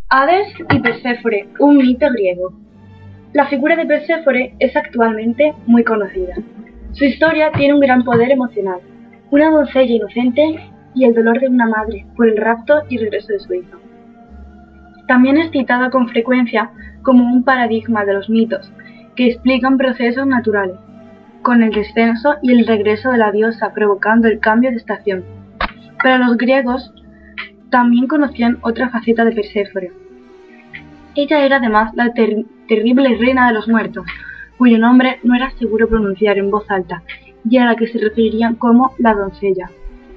Hades y Perséfone, un mito griego. La figura de Perséfone es actualmente muy conocida. Su historia tiene un gran poder emocional, una doncella inocente y el dolor de una madre por el rapto y regreso de su hijo. También es citada con frecuencia como un paradigma de los mitos, que explican procesos naturales, con el descenso y el regreso de la diosa provocando el cambio de estación. Pero los griegos también conocían otra faceta de Perséfone. Ella era además la terrible reina de los muertos, cuyo nombre no era seguro pronunciar en voz alta, y a la que se referirían como la doncella.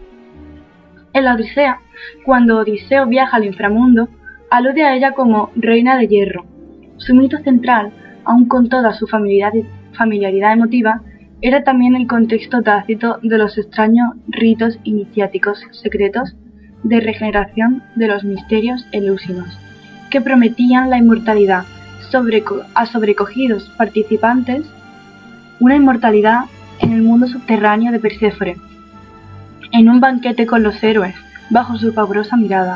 En la Odisea, cuando Odiseo viaja al inframundo, alude a ella como reina de hierro. Su mito central, aun con toda su familiaridad emotiva, era también el contexto tácito de los extraños ritos iniciáticos secretos de regeneración de los misterios eleusinos, que prometían la inmortalidad a sobrecogidos participantes, una inmortalidad en el mundo subterráneo de Perséfone, en un banquete con los héroes, bajo su pavorosa mirada.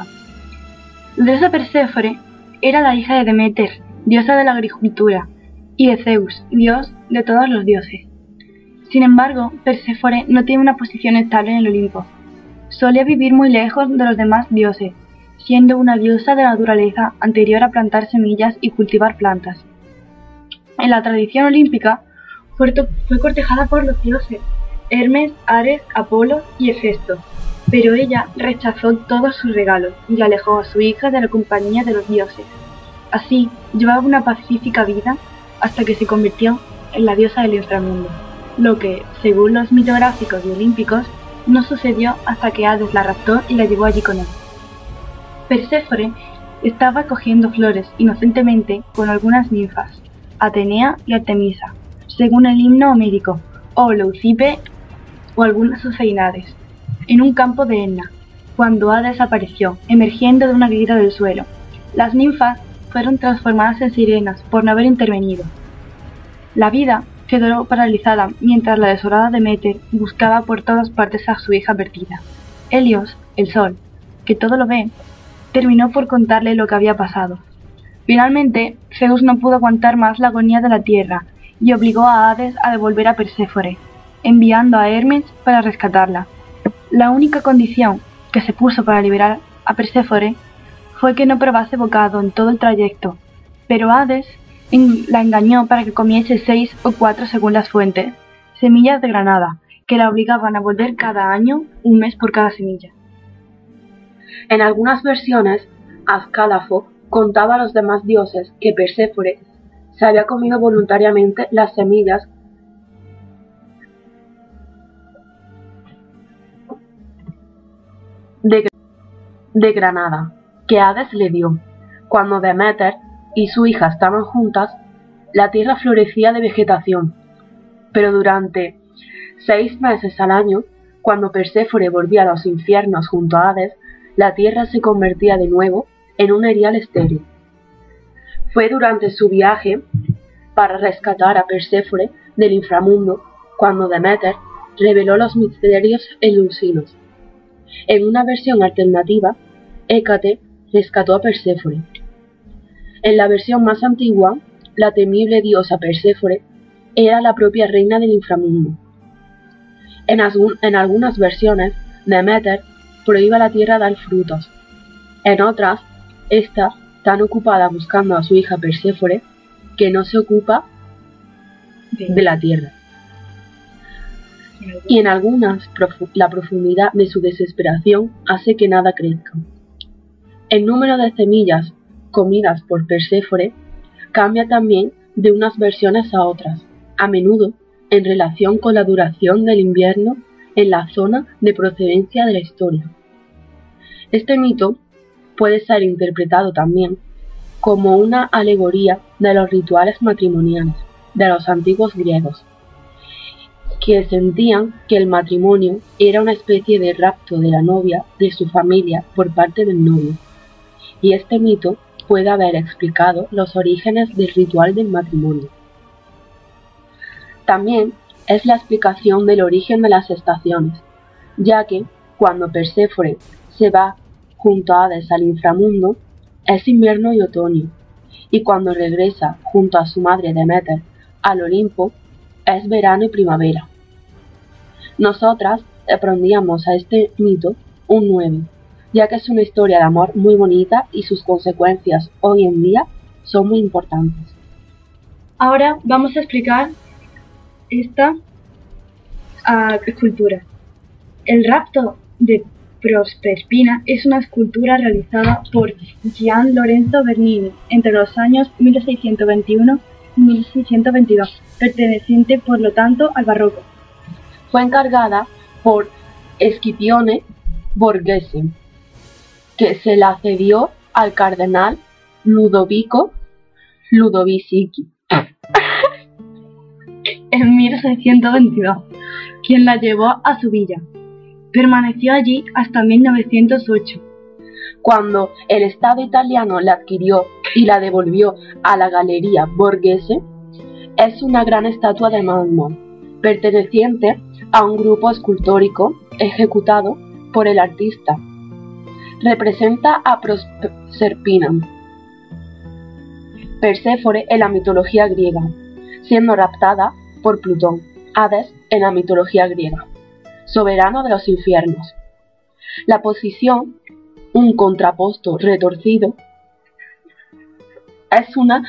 La diosa Perséfone era la hija de Deméter, diosa de la agricultura, y de Zeus, dios de todos los dioses. Sin embargo, Perséfone no tiene una posición estable en el Olimpo. Solía vivir muy lejos de los demás dioses, siendo una diosa de la naturaleza anterior a plantar semillas y cultivar plantas. En la tradición olímpica fue cortejada por los dioses Hermes, Ares, Apolo y Hefesto, pero ella rechazó todos sus regalos y alejó a su hija de la compañía de los dioses. Así, llevaba una pacífica vida hasta que se convirtió en la diosa del inframundo, lo que, según los mitográficos y olímpicos, no sucedió hasta que Hades la raptó y la llevó allí con él. Perséfone estaba cogiendo flores inocentemente con algunas ninfas, Atenea y Artemisa, según el himno homérico, o Leucippe o algunas Oceanades, en un campo de Etna, cuando Hades apareció, emergiendo de una grieta del suelo. Las ninfas fueron transformadas en sirenas por no haber intervenido. La vida quedó paralizada mientras la desolada Deméter buscaba por todas partes a su hija perdida. Helios, el sol, que todo lo ve, terminó por contarle lo que había pasado. Finalmente, Zeus no pudo aguantar más la agonía de la tierra y obligó a Hades a devolver a Perséfone, enviando a Hermes para rescatarla. La única condición que se puso para liberar a Perséfone fue que no probase bocado en todo el trayecto, pero Hades la engañó para que comiese 6 o 4 según las fuentes, semillas de granada, que la obligaban a volver cada año, un mes por cada semilla. En algunas versiones, Ascálafo contaba a los demás dioses que Perséfone se había comido voluntariamente las semillas de granada que Hades le dio. Cuando Deméter y su hija estaban juntas, la tierra florecía de vegetación, pero durante 6 meses al año, cuando Perséfone volvía a los infiernos junto a Hades, la tierra se convertía de nuevo en un erial estéril. Fue durante su viaje para rescatar a Perséfone del inframundo cuando Deméter reveló los misterios eleusinos. En una versión alternativa, Hécate rescató a Perséfone. En la versión más antigua, la temible diosa Perséfone era la propia reina del inframundo. En algunas versiones, Deméter prohíbe a la tierra dar frutos. En otras, está tan ocupada buscando a su hija Perséfone que no se ocupa de la tierra. Y en algunas, la profundidad de su desesperación hace que nada crezca. El número de semillas comidas por Perséfone cambia también de unas versiones a otras, a menudo en relación con la duración del invierno en la zona de procedencia de la historia. Este mito puede ser interpretado también como una alegoría de los rituales matrimoniales de los antiguos griegos, que sentían que el matrimonio era una especie de rapto de la novia de su familia por parte del novio, y este mito puede haber explicado los orígenes del ritual del matrimonio. También es la explicación del origen de las estaciones, ya que cuando Perséfone se va junto a Hades al inframundo, es invierno y otoño, y cuando regresa junto a su madre Demeter al Olimpo, es verano y primavera. Nosotras aprendíamos a este mito un 9, ya que es una historia de amor muy bonita y sus consecuencias hoy en día son muy importantes. Ahora vamos a explicar esta escultura. El rapto de Proserpina es una escultura realizada por Gian Lorenzo Bernini entre los años 1621 y 1622, perteneciente por lo tanto al barroco. Fue encargada por Scipione Borghese, que se la cedió al cardenal Ludovico Ludovisi en 1622, quien la llevó a su villa. Permaneció allí hasta 1908, cuando el Estado italiano la adquirió y la devolvió a la Galería Borghese. Es una gran estatua de mármol, perteneciente a un grupo escultórico ejecutado por el artista. Representa a Proserpina, Perséfone en la mitología griega, siendo raptada por Plutón, Hades en la mitología griega, soberano de los infiernos. La posición, un contraposto retorcido, es una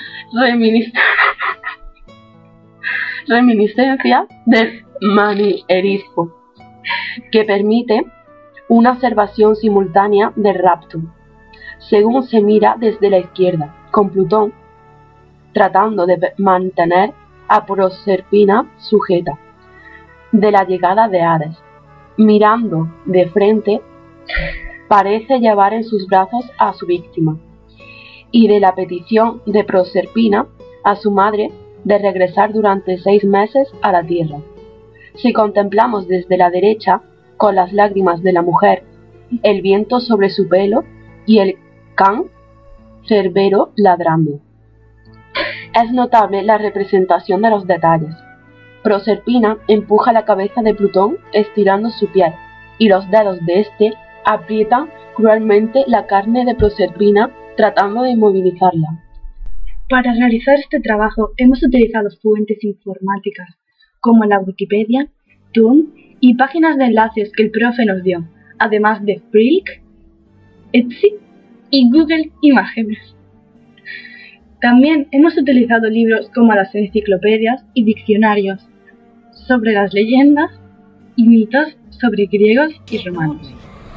reminiscencia del manierismo, que permite una observación simultánea del rapto, según se mira desde la izquierda, con Plutón tratando de mantener a Proserpina sujeta de la llegada de Hades. Mirando de frente, parece llevar en sus brazos a su víctima, y de la petición de Proserpina a su madre de regresar durante 6 meses a la tierra. Si contemplamos desde la derecha, con las lágrimas de la mujer, el viento sobre su pelo y el can cerbero ladrando. Es notable la representación de los detalles. Proserpina empuja la cabeza de Plutón estirando su piel, y los dedos de este aprietan cruelmente la carne de Proserpina tratando de inmovilizarla. Para realizar este trabajo hemos utilizado fuentes informáticas como la Wikipedia, Toon y páginas de enlaces que el profe nos dio, además de Flickr, Etsy y Google Imágenes. También hemos utilizado libros como las enciclopedias y diccionarios sobre las leyendas y mitos sobre griegos y romanos.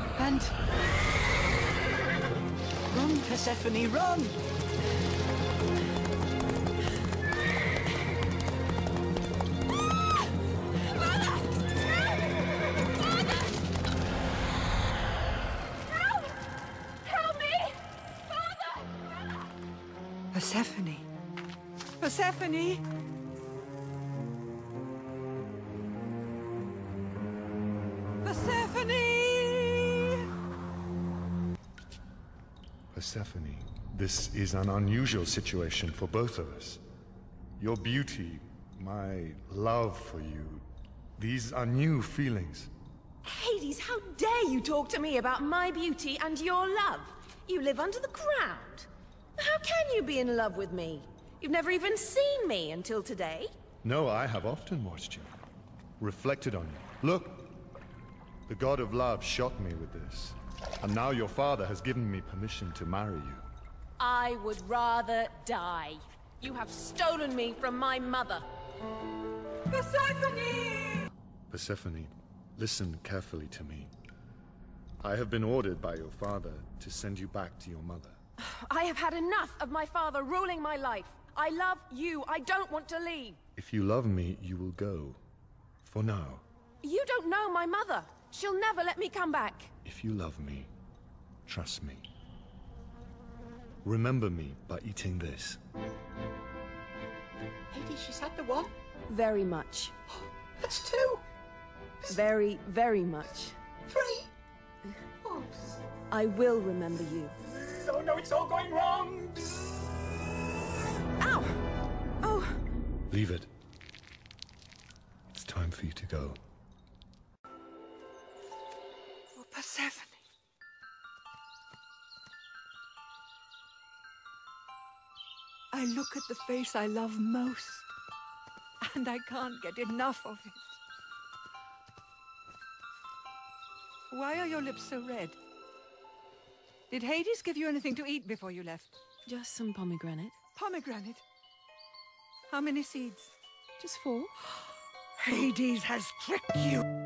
Run, Persephone, run! Persephone! Persephone! Persephone! Persephone, this is an unusual situation for both of us. Your beauty, my love for you, these are new feelings. Hades, how dare you talk to me about my beauty and your love? You live under the ground. How can you be in love with me? You've never even seen me until today. No, I have often watched you, reflected on you. Look, the god of love shot me with this, and now your father has given me permission to marry you. I would rather die. You have stolen me from my mother. Persephone! Persephone, listen carefully to me. I have been ordered by your father to send you back to your mother. I have had enough of my father ruling my life. I love you. I don't want to leave. If you love me, you will go. For now. You don't know my mother. She'll never let me come back. If you love me, trust me. Remember me by eating this. Hades, she's had the one. Very much. That's 2. Very, very much. 3. Oh, I will remember you. oh no, it's all going wrong. Ow! Oh. Leave it. It's time for you to go. Oh, Persephone. I look at the face I love most, and I can't get enough of it. Why are your lips so red? Did Hades give you anything to eat before you left? Just some pomegranate. Pomegranate? How many seeds? Just 4. Hades has tricked you!